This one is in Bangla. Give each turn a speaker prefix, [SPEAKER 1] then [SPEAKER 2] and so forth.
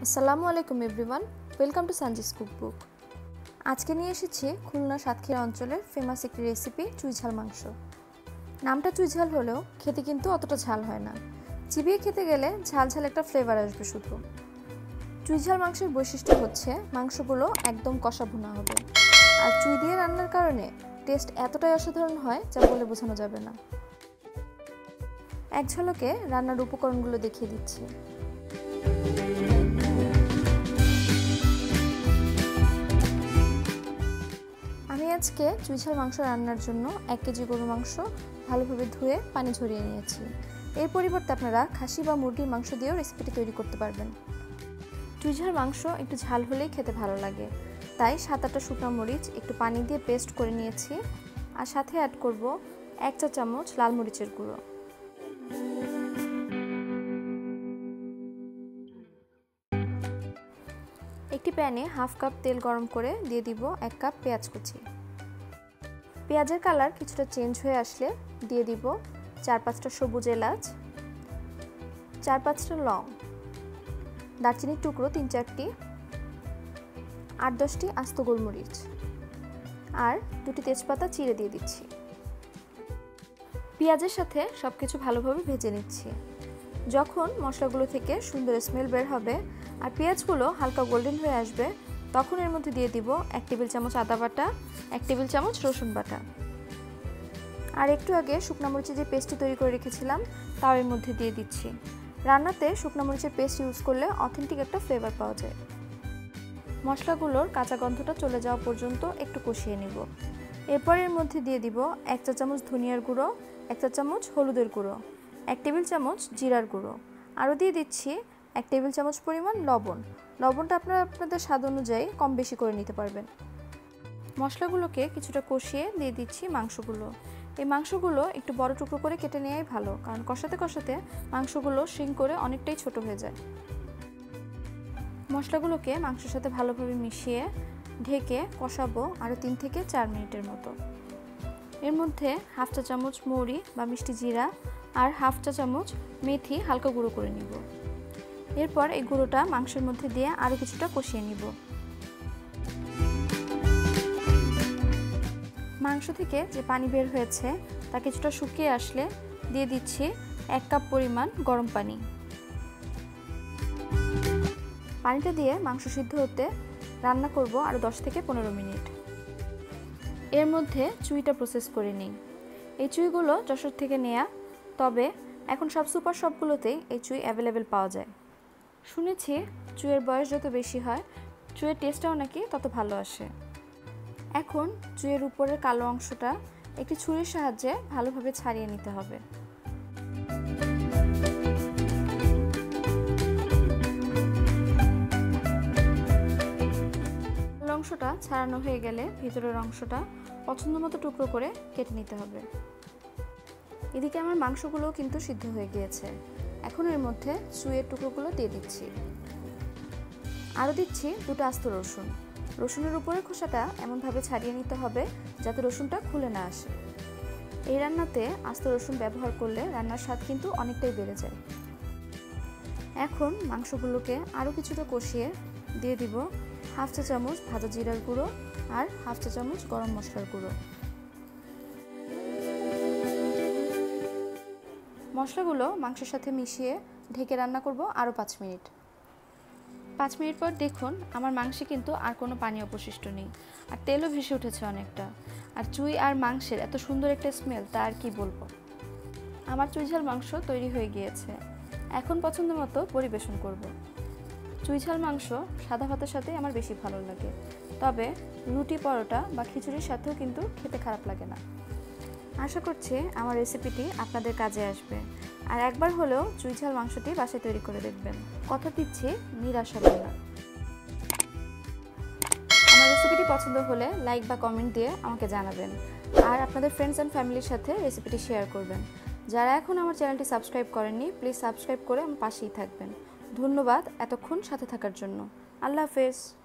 [SPEAKER 1] আসসালামু আলাইকুম everyone, welcome to Sanji's cookbook. আজকে নিয়ে এসেছি খুলনা সাতক্ষীরা অঞ্চলের ফেমাস একটি রেসিপি চুই ঝাল মাংস। নামটা চুই ঝাল হলেও খেতে কিন্তু অতটা ঝাল হয় না, চিবিয়ে খেতে গেলে ঝাল ঝাল একটা ফ্লেভার আসবে শুধু। চুই ঝাল মাংসের বৈশিষ্ট্য হচ্ছে মাংসগুলো একদম কষা ভুনা হবে, আর চুই দিয়ে রান্নার কারণে টেস্ট এতটাই অসাধারণ হয় যা বলে বোঝানো যাবে না। এক ঝলকে রান্নার উপকরণগুলো দেখিয়ে দিচ্ছি। আমি আজকে চুই ঝাল মাংস রান্নার জন্য 1 কেজি গরুর মাংস ভালোভাবে ধুয়ে পানি ঝরিয়ে নিয়েছি। এর পরিবর্তে আপনারা খাসি বা মুরগির মাংস দিয়েও রেসিপিটি তৈরি করতে পারবেন। চুই ঝাল মাংস একটু ঝাল হলেই খেতে ভালো লাগে, তাই 7-8টা শুকনো মরিচ একটু পানি দিয়ে পেস্ট করে নিয়েছি, আর সাথে অ্যাড করব 1 চা চামচ লাল মরিচের গুঁড়ো। একটি প্যানে হাফ কাপ তেল গরম করে দিয়ে দিব 1 কাপ পেঁয়াজ কুচি। পেঁয়াজের কালার কিছুটা চেঞ্জ হয়ে আসলে দিয়ে দিব 4-5টা সবুজ এলাচ, 4-5টা লং, দারচিনির টুকরো 3-4টি, 8-10টি আস্ত গোলমরিচ আর 2টি তেজপাতা চিড়ে দিয়ে দিচ্ছি। পেঁয়াজের সাথে সবকিছু ভালোভাবে ভেজে নিচ্ছি। যখন মশলাগুলো থেকে সুন্দর স্মেল বের হবে আর পেঁয়াজগুলো হালকা গোল্ডেন হয়ে আসবে, তখন এর মধ্যে দিয়ে দিব 1 টেবিল চামচ আদা বাটা, 1 টেবিল চামচ রসুন বাটা, আর একটু আগে শুকনো মরিচের যে পেস্টটি তৈরি করে রেখেছিলাম তাও এর মধ্যে দিয়ে দিচ্ছি। রান্নাতে শুকনো মরিচের পেস্ট ইউজ করলে অথেন্টিক একটা ফ্লেভার পাওয়া যায়। মশলাগুলোর কাঁচা গন্ধটা চলে যাওয়া পর্যন্ত একটু কষিয়ে নিব। এরপর এর মধ্যে দিয়ে দিব 1 চা চামচ ধনিয়ার গুঁড়ো, 1 চা চামচ হলুদের গুঁড়ো, 1 টেবিল চামচ জিরার গুঁড়ো, আরও দিয়ে দিচ্ছি 1 টেবিল চামচ পরিমাণ লবণ। লবণটা আপনারা আপনাদের স্বাদ অনুযায়ী কম বেশি করে নিতে পারবেন। মশলাগুলোকে কিছুটা কষিয়ে দিয়ে দিচ্ছি মাংসগুলো। এই মাংসগুলো একটু বড় টুকরো করে কেটে নেওয়াই ভালো, কারণ কষাতে কষাতে মাংসগুলো শ্রিঙ্ক করে অনেকটাই ছোট হয়ে যায়। মশলাগুলোকে মাংসের সাথে ভালোভাবে মিশিয়ে ঢেকে কষাবো আরও 3 থেকে 4 মিনিটের মতো। এর মধ্যে হাফ চা চামচ মৌরি বা মিষ্টি জিরা আর হাফ চা চামচ মেথি হালকা গুঁড়ো করে নিব। এরপর এই গুঁড়োটা মাংসের মধ্যে দিয়ে আরও কিছুটা কষিয়ে নিব। মাংস থেকে যে পানি বের হয়েছে তা কিছুটা শুকিয়ে আসলে দিয়ে দিচ্ছি 1 কাপ পরিমাণ গরম পানি। পানিটা দিয়ে মাংস সিদ্ধ হতে রান্না করব আরও 10 থেকে 15 মিনিট। এর মধ্যে চুইটা প্রসেস করে নিই। এই চুইগুলো যশোর থেকে নেয়া, তবে এখন সব সুপার শপগুলোতেই এই চুই অ্যাভেলেবেল পাওয়া যায়। শুনেছি চুইয়ের বয়স যত বেশি হয় চুইয়ের টেস্টটাও নাকি তত ভালো আসে। এখন চুইয়ের উপরের কালো অংশটা একটি ছুরির সাহায্যে ভালোভাবে ছাড়িয়ে নিতে হবে। কালো অংশটা ছাড়ানো হয়ে গেলে ভিতরের অংশটা পছন্দ মতো টুকরো করে কেটে নিতে হবে। এদিকে আমার মাংসগুলো কিন্তু সিদ্ধ হয়ে গিয়েছে। এখন এর মধ্যে চুইয়ের টুকরোগুলো দিয়ে দিচ্ছি। আরও দিচ্ছি 2টা আস্ত রসুন। রসুনের উপরের খোসাটা এমনভাবে ছাড়িয়ে নিতে হবে যাতে রসুনটা খুলে না আসে। এই রান্নাতে আস্ত রসুন ব্যবহার করলে রান্নার স্বাদ কিন্তু অনেকটাই বেড়ে যায়। এখন মাংসগুলোকে আরও কিছুটা কষিয়ে দিয়ে দিব হাফ চা চামচ ভাজা জিরার গুঁড়ো আর হাফ চা চামচ গরম মশলার গুঁড়ো। মশলাগুলো মাংসের সাথে মিশিয়ে ঢেকে রান্না করব আরও 5 মিনিট। 5 মিনিট পর দেখুন আমার মাংসে কিন্তু আর কোনো পানি অবশিষ্ট নেই, আর তেলও ভেসে উঠেছে অনেকটা। আর চুই আর মাংসের এত সুন্দর একটা স্মেল, তা আর কি বলবো। আমার চুই ঝাল মাংস তৈরি হয়ে গিয়েছে। এখন পছন্দ মতো পরিবেশন করব। চুই ঝাল মাংস সাদা ভাতের সাথে আমার বেশি ভালো লাগে, তবে রুটি, পরোটা বা খিচুড়ির সাথেও কিন্তু খেতে খারাপ লাগে না। আশা করছি আমার রেসিপিটি আপনাদের কাজে আসবে, আর একবার হলেও চুই ঝাল মাংসটি বাসায় তৈরি করে দেখবেন। কথা দিচ্ছি নিরাশ হবেন না। আমার রেসিপিটি পছন্দ হলে লাইক বা কমেন্ট দিয়ে আমাকে জানাবেন, আর আপনাদের ফ্রেন্ডস অ্যান্ড ফ্যামিলির সাথে রেসিপিটি শেয়ার করবেন। যারা এখন আমার চ্যানেলটি সাবস্ক্রাইব করেননি, প্লিজ সাবস্ক্রাইব করে আমার পাশেই থাকবেন। ধন্যবাদ এতক্ষণ সাথে থাকার জন্য। আল্লাহ হাফেজ।